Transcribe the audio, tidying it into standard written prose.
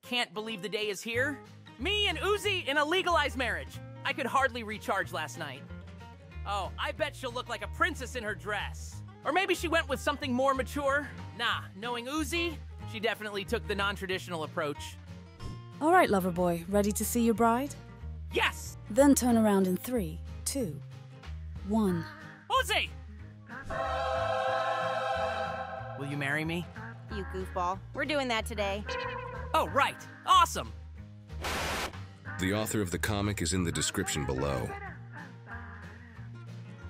can't believe the day is here. Me and Uzi in a legalized marriage. I could hardly recharge last night. Oh, I bet she'll look like a princess in her dress. Or maybe she went with something more mature. Nah, knowing Uzi, she definitely took the non-traditional approach. All right, lover boy, ready to see your bride? Yes! Then turn around in 3, 2, 1. Uzi! Will you marry me? You goofball. We're doing that today. Oh, right. Awesome! The author of the comic is in the description below.